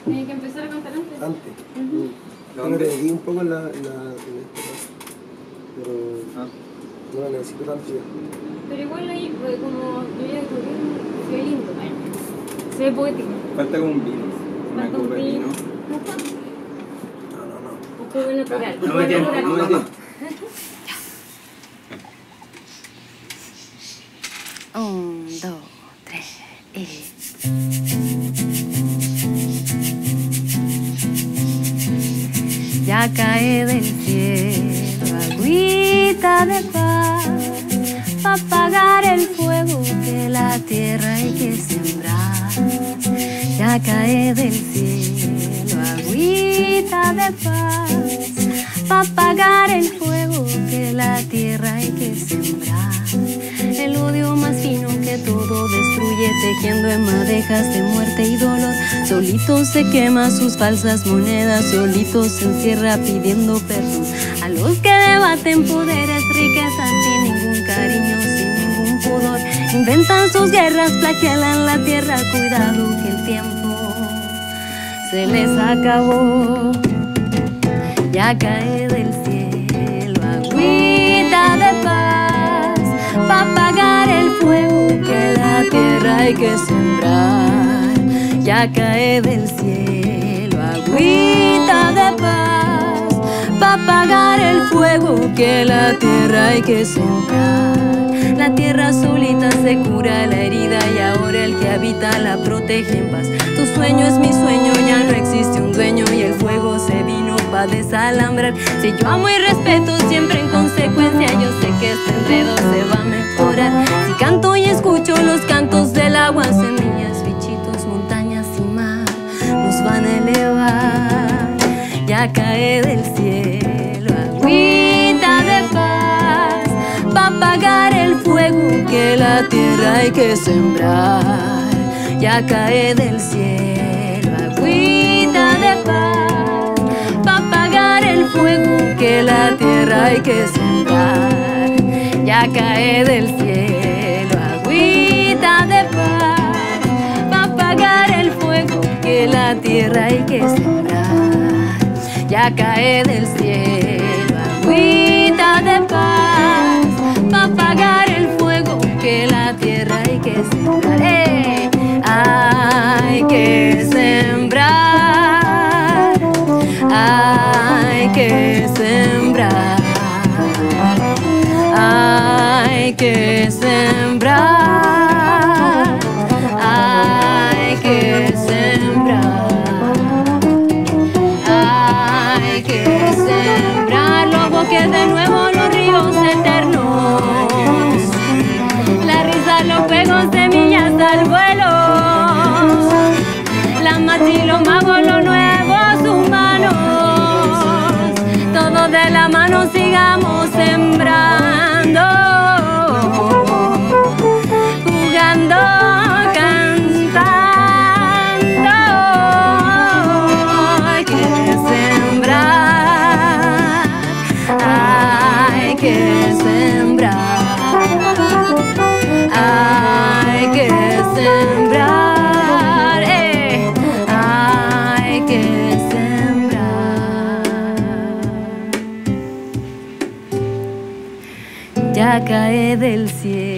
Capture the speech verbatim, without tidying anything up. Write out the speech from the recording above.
Tiene que empezar a cantar antes. Antes. Uh-huh. Yo te di un poco en la... En la en este caso. Pero ah. no la necesito tanto ya. Pero igual ahí, pues, como yo ya creo que fue lindo. Se ve poético. Falta como un vino. Una Falta copa un de vino. vino. No, no, no. Un jugo natural. No me tiene, no me tiene. Un, dos, tres y... Ya cae del cielo agüita de paz pa' apagar el fuego que la tierra hay que sembrar. Ya cae del cielo agüita de paz pa' apagar el fuego que la tierra hay que sembrar. El odio más fino que todo destruye, tejiendo en madejas de muerte y dolor. Solito se quema sus falsas monedas, solito se encierra pidiendo perdón a los que debaten poderes, riquezas sin ningún cariño, sin ningún pudor. Inventan sus guerras, flagelan la tierra, cuidado que el tiempo se les acabó. Ya cae del cielo agüita de paz pa' apagar el fuego que la tierra hay que sembrar. Ya cae del cielo agüita de paz pa' apagar el fuego que la tierra hay que sembrar. La tierra solita se cura la herida y ahora el que habita la protege en paz. Tu sueño es mi sueño, ya no existe un dueño y el fuego se vino pa' desalambrar. Si yo amo y respeto siempre en consecuencia, yo sé que este enredo se va a mejorar. Si canto y escucho los cantos del agua, semillas, bichitos, montañas y mar nos van a elevar. Ya cae del cielo agüita de paz pa' apagar el fuego que la tierra hay que sembrar. Ya cae del cielo agüita de paz pa' apagar el fuego que la tierra hay que sembrar. Ya cae del cielo agüita de paz pa' apagar el fuego que la tierra hay que sembrar. Ya cae del cielo agüita de paz pa' apagar el fuego que la tierra hay que sembrar. ¡Eh! Hay que sembrar, hay que sembrar, hay que sembrar, hay que sembrar, hay que sembrar los bosques de nuevo, los ríos eternos, la risa, los fuegos, semillas al vuelo, la matriz, los magos, los nuevos humanos, todos de la mano sigamos sembrando, jugando, cantando. Hay que sembrar, hay que sembrar, hay que sembrar, eh, hay que sembrar. Ya cae del cielo